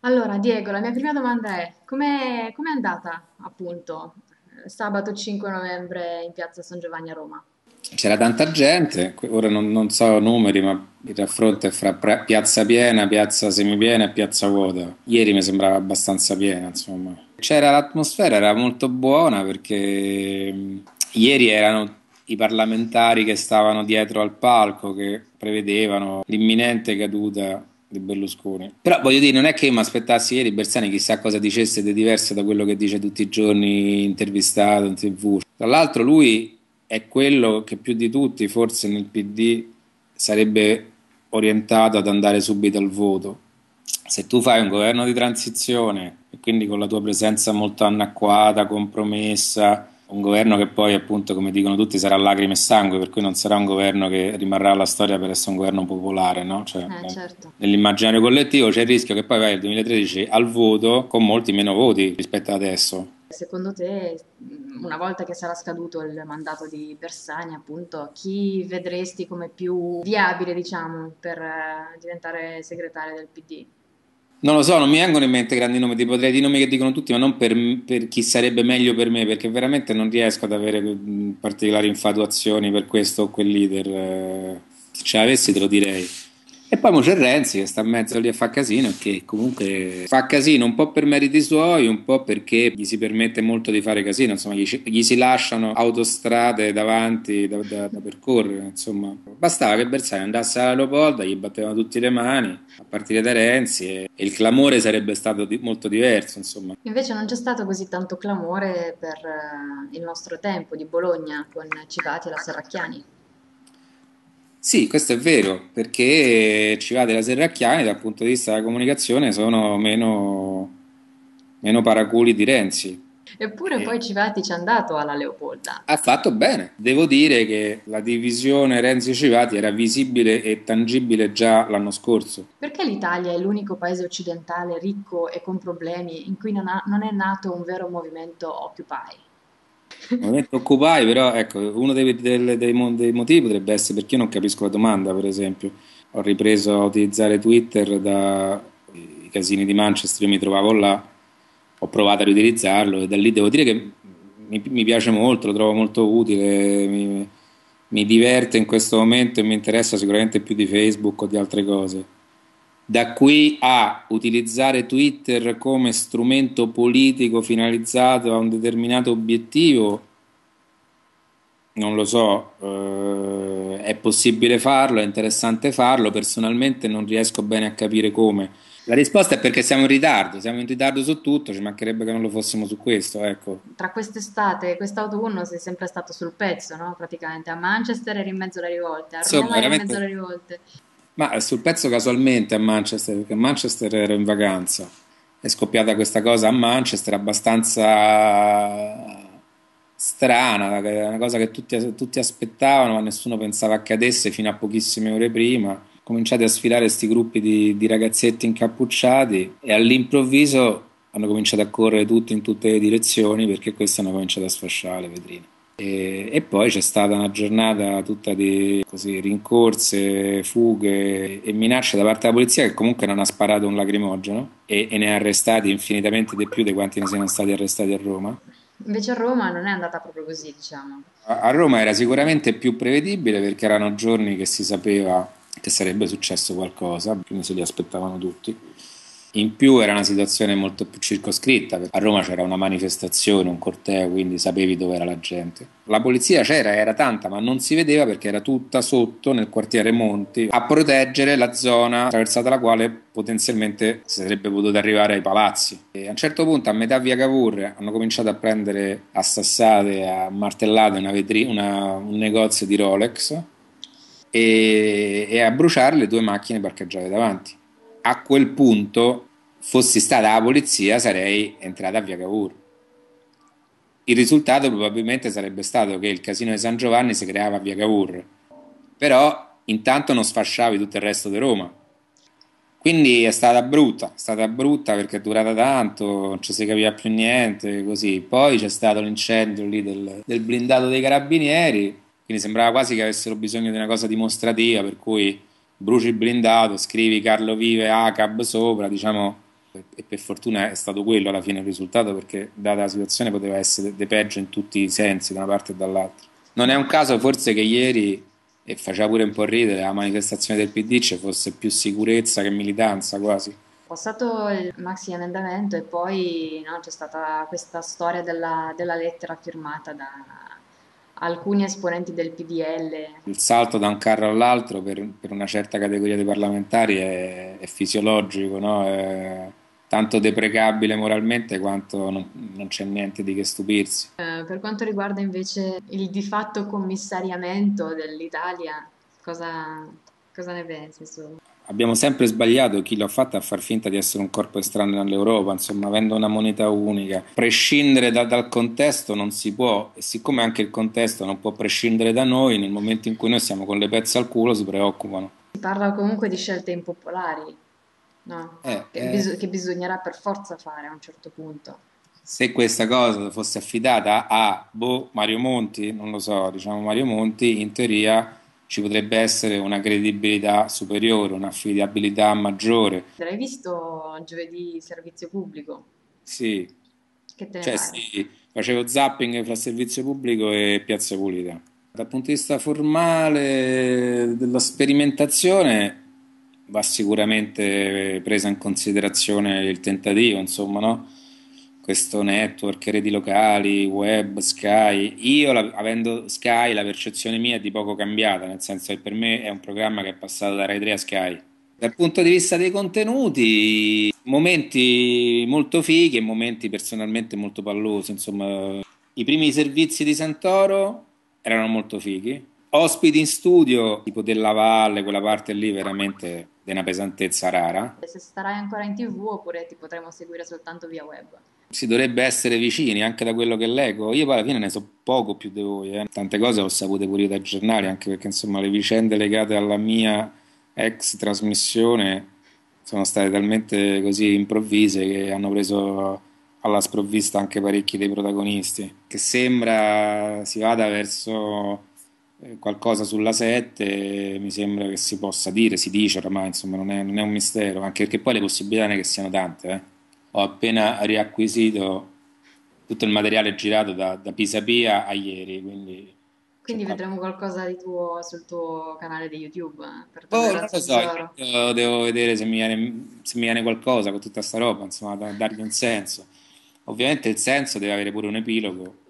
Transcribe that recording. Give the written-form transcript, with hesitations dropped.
Allora, Diego, la mia prima domanda è: com'è andata, appunto, sabato 5 novembre in piazza San Giovanni a Roma? C'era tanta gente, ora non so numeri, ma il raffronto è fra piazza piena, piazza semipiena e piazza vuota. Ieri mi sembrava abbastanza piena, insomma. C'era l'atmosfera, era molto buona perché ieri erano i parlamentari che stavano dietro al palco che prevedevano l'imminente caduta di Berlusconi. Però voglio dire, non è che io mi aspettassi ieri Bersani chissà cosa dicesse di diverso da quello che dice tutti i giorni intervistato in TV. Tra l'altro lui è quello che più di tutti, forse nel PD, sarebbe orientato ad andare subito al voto. Se tu fai un governo di transizione e quindi con la tua presenza molto annacquata, compromessa, un governo che poi appunto come dicono tutti sarà lacrime e sangue, per cui non sarà un governo che rimarrà alla storia per essere un governo popolare, no? Cioè, Certo. nell'immaginario collettivo c'è il rischio che poi vai nel 2013 al voto con molti meno voti rispetto ad adesso. Secondo te, una volta che sarà scaduto il mandato di Bersani, appunto, chi vedresti come più viabile, diciamo, per diventare segretario del PD? Non lo so, non mi vengono in mente grandi nomi, ti potrei dire nomi che dicono tutti, ma non per chi sarebbe meglio per me, perché veramente non riesco ad avere particolari infatuazioni per questo o quel leader. Se ce l'avessi te lo direi. E poi mo c'è Renzi che sta in mezzo lì a fa casino e che comunque fa casino un po' per meriti suoi, un po' perché gli si permette molto di fare casino, insomma gli si lasciano autostrade davanti da percorrere, insomma. Bastava che Bersani andasse alla Leopolda, gli battevano tutti le mani, a partire da Renzi, e il clamore sarebbe stato molto diverso, insomma. Invece non c'è stato così tanto clamore per il nostro tempo di Bologna con Civati e la Serracchiani. Sì, questo è vero, perché Civate e la Serracchiani dal punto di vista della comunicazione sono meno paraculi di Renzi. Eppure E poi Civati ci è andato alla Leopolda. ha fatto bene. Devo dire che la divisione Renzi-Civati era visibile e tangibile già l'anno scorso. Perché l'Italia è l'unico paese occidentale ricco e con problemi in cui non è nato un vero movimento Occupy? Il movimento Occupy, però, ecco, uno dei motivi potrebbe essere perché io non capisco la domanda, per esempio. Ho ripreso a utilizzare Twitter da i casini di Manchester, io mi trovavo là, ho provato a riutilizzarlo e da lì devo dire che mi piace molto, lo trovo molto utile, mi diverte in questo momento e mi interessa sicuramente più di Facebook o di altre cose. Da qui a utilizzare Twitter come strumento politico finalizzato a un determinato obiettivo, non lo so, è possibile farlo, è interessante farlo, personalmente non riesco bene a capire come. La risposta è perché siamo in ritardo su tutto, ci mancherebbe che non lo fossimo su questo, ecco. Tra quest'estate e quest'autunno sei sempre stato sul pezzo, no? Praticamente a Manchester eri in mezzo alle rivolte, a Insomma, Roma eri in mezzo veramente, alle rivolte. ma sul pezzo casualmente a Manchester, perché a Manchester ero in vacanza, è scoppiata questa cosa a Manchester abbastanza strana, che è una cosa che tutti aspettavano, ma nessuno pensava accadesse fino a pochissime ore prima. Cominciati a sfilare questi gruppi di ragazzetti incappucciati e all'improvviso hanno cominciato a correre tutti in tutte le direzioni perché questi hanno cominciato a sfasciare le vetrine. E poi c'è stata una giornata tutta di così, rincorse, fughe e minacce da parte della polizia che comunque non ha sparato un lacrimogeno e ne ha arrestati infinitamente di più di quanti ne siano stati arrestati a Roma. Invece a Roma non è andata proprio così, diciamo. A Roma era sicuramente più prevedibile perché erano giorni che si sapeva che sarebbe successo qualcosa, quindi se li aspettavano tutti. In più era una situazione molto più circoscritta, perché a Roma c'era una manifestazione, un corteo, quindi sapevi dove era la gente. La polizia c'era, era tanta, ma non si vedeva perché era tutta sotto nel quartiere Monti a proteggere la zona attraversata la quale potenzialmente si sarebbe potuto arrivare ai palazzi. E a un certo punto, a metà via Cavour, hanno cominciato a prendere a sassate, a martellate un negozio di Rolex e a bruciare le due macchine parcheggiate davanti. A quel punto, fossi stata la polizia, sarei entrata a via Cavour. Il risultato probabilmente sarebbe stato che il casino di San Giovanni si creava a via Cavour, però intanto non sfasciavi tutto il resto di Roma. Quindi è stata brutta perché è durata tanto, non ci si capiva più niente, così. Poi c'è stato l'incendio lì del blindato dei carabinieri, quindi sembrava quasi che avessero bisogno di una cosa dimostrativa, per cui bruci il blindato, scrivi Carlo Vive ACAB sopra, diciamo, e per fortuna è stato quello alla fine il risultato, perché data la situazione poteva essere de peggio in tutti i sensi, da una parte e dall'altra. Non è un caso forse che ieri, e faceva pure un po' ridere, la manifestazione del PD ci fosse più sicurezza che militanza quasi. Passato il maxi emendamento e poi no, c'è stata questa storia della lettera firmata da alcuni esponenti del PDL. Il salto da un carro all'altro per una certa categoria di parlamentari è fisiologico, no? È tanto deprecabile moralmente quanto non c'è niente di che stupirsi. Per quanto riguarda invece il di fatto commissariamento dell'Italia, cosa ne pensi? Abbiamo sempre sbagliato chi l'ha fatta a far finta di essere un corpo estraneo all'Europa, insomma, avendo una moneta unica. Prescindere dal contesto non si può, e siccome anche il contesto non può prescindere da noi, nel momento in cui noi siamo con le pezze al culo si preoccupano. Si parla comunque di scelte impopolari, no? Eh, Che, eh, che bisognerà per forza fare a un certo punto. Se questa cosa fosse affidata a Mario Monti, non lo so, diciamo Mario Monti, in teoria ci potrebbe essere una credibilità superiore, un'affidabilità maggiore. L'hai visto giovedì servizio pubblico? Sì, Che te ne cioè pare? sì, facevo zapping fra servizio pubblico e piazza pulita. Dal punto di vista formale della sperimentazione va sicuramente presa in considerazione il tentativo, insomma, no? Questo network, reti locali, web, Sky. Io, avendo Sky, la percezione mia è di poco cambiata, nel senso che per me è un programma che è passato da Rai 3 a Sky. Dal punto di vista dei contenuti, momenti molto fighi e momenti personalmente molto pallosi. Insomma, i primi servizi di Santoro erano molto fighi. Ospiti in studio, tipo della Valle, quella parte lì veramente di una pesantezza rara. Se starai ancora in TV oppure ti potremo seguire soltanto via web. Si dovrebbe essere vicini anche da quello che leggo. Io poi alla fine ne so poco più di voi. Tante cose ho sapute pure io dai giornali, anche perché insomma le vicende legate alla mia ex trasmissione sono state talmente così improvvise che hanno preso alla sprovvista anche parecchi dei protagonisti. Che sembra si vada verso qualcosa sulla 7, mi sembra che si possa dire, si dice oramai, insomma non è un mistero, anche perché poi le possibilità non è che siano tante. Ho appena riacquisito tutto il materiale girato da Pisapia a ieri, quindi c'ho Quindi qualche... vedremo qualcosa di tuo sul tuo canale di YouTube per Oh, tornare non al lo so, Santoro. intanto devo vedere se mi viene qualcosa con tutta sta roba, insomma, da dargli un senso. Ovviamente il senso deve avere pure un epilogo,